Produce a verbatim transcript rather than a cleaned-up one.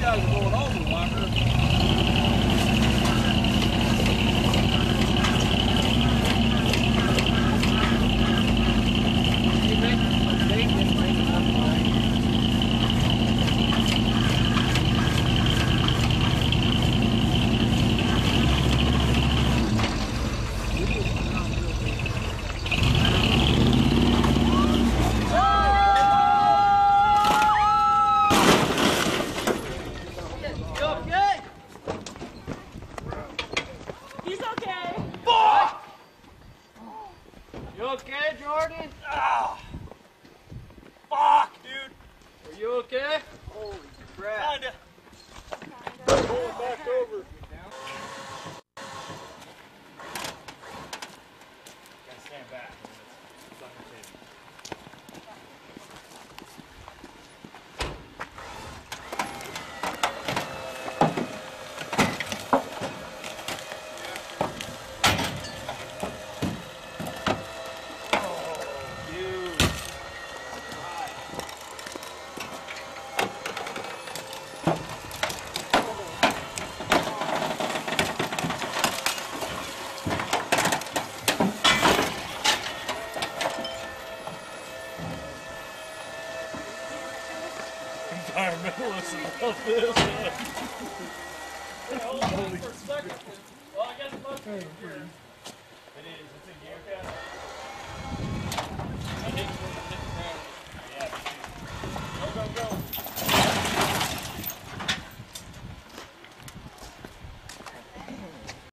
guys are going over, Walker. You okay, Jordan? Ah, fuck, dude. Are you okay? Holy crap. Kinda. Going back over. Gotta stand back. It's on your table. Environmentalists love this. Yeah, hold on for a second. Well, I guess it must be here.